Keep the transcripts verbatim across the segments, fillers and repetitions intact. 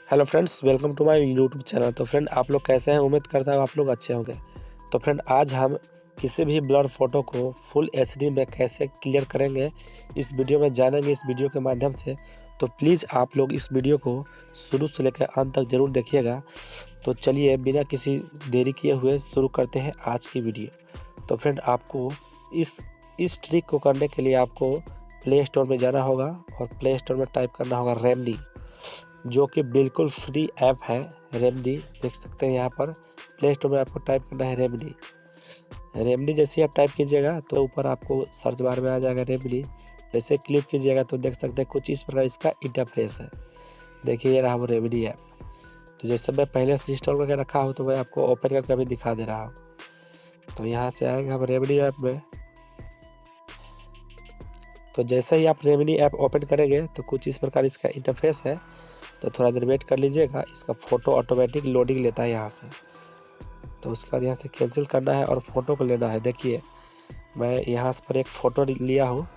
Hello friends, welcome to my YouTube channel. तो friend, आप लोग कैसे हैं? उम्मीद करता हूँ आप लोग अच्छे होंगे। तो फ्रेंड, आज हम किसी भी ब्लर फोटो को फुल एचडी में कैसे क्लियर करेंगे, इस वीडियो में जानेंगे। इस वीडियो के माध्यम से तो प्लीज़ आप लोग इस वीडियो को शुरू से लेकर अंत तक ज़रूर देखिएगा। तो चलिए बिना किसी देरी किए हुए शुरू करते हैं आज की वीडियो। तो फ्रेंड, आपको इस इस ट्रिक को करने के लिए आपको प्ले स्टोर में जाना होगा और प्ले स्टोर में टाइप करना होगा रेमडी, जो कि बिल्कुल फ्री ऐप है। रेमडी देख सकते हैं यहाँ पर प्ले स्टोर में आपको टाइप करना है रेमडी। रेमडी जैसे आप टाइप कीजिएगा तो ऊपर आपको सर्च बार में आ जाएगा रेमडी। जैसे क्लिक कीजिएगा तो देख सकते हैं कुछ इस प्रकार इसका इंटरफेस है। देखिए ये रहा वो रेमडी ऐप। तो जैसे मैं पहले से इंस्टॉल करके रखा हूँ तो मैं आपको ओपन करके अभी दिखा दे रहा हूँ। तो यहाँ से आएंगे हम रेमडी ऐप में। तो जैसे ही आप रेमडी ऐप ओपन करेंगे तो कुछ इस प्रकार इसका इंटरफेस है। तो थोड़ा देर वेट कर लीजिएगा, इसका फ़ोटो ऑटोमेटिक लोडिंग लेता है यहाँ से। तो उसके बाद यहाँ से कैंसिल करना है और फ़ोटो को लेना है। देखिए मैं यहाँ पर एक फ़ोटो लिया हूँ,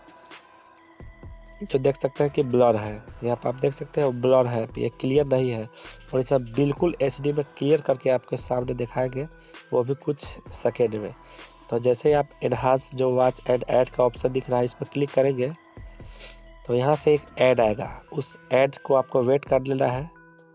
जो देख सकते हैं कि ब्लर है। यहाँ पर आप देख सकते हैं ब्लर है, ये क्लियर नहीं है। और इसे बिल्कुल एचडी में क्लियर करके आपके सामने दिखाएंगे, वो भी कुछ सेकेंड में। तो जैसे ही आप एनहांस जो वॉच एंड ऐड का ऑप्शन दिख रहा है, इस पर क्लिक करेंगे तो यहाँ से एक ऐड आएगा। उस ऐड को आपको वेट कर लेना है।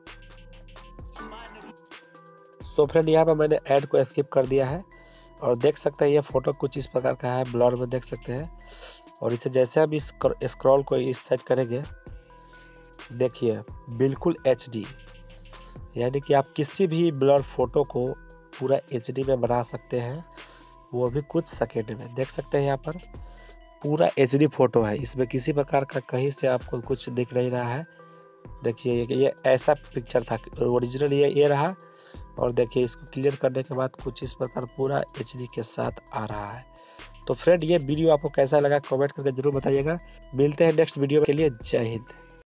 सो फ्रेंड, यहाँ पर मैंने ऐड को स्किप कर दिया है और देख सकते हैं ये फोटो कुछ इस प्रकार का है, ब्लर में देख सकते हैं। और इसे जैसे हम इस स्क्रॉल को इस सेट करेंगे, देखिए बिल्कुल एचडी, यानी कि आप किसी भी ब्लर फोटो को पूरा एचडी में बना सकते हैं, वो भी कुछ सेकेंड में। देख सकते हैं यहाँ पर पूरा एचडी फोटो है, इसमें किसी प्रकार का कहीं से आपको कुछ दिख नहीं रहा है। देखिए ये, ये ऐसा पिक्चर था, ओरिजिनल ये ये रहा। और देखिए इसको क्लियर करने के बाद कुछ इस प्रकार पूरा एचडी के साथ आ रहा है। तो फ्रेंड, ये वीडियो आपको कैसा लगा कमेंट करके जरूर बताइएगा। मिलते हैं नेक्स्ट वीडियो के लिए। जय हिंद।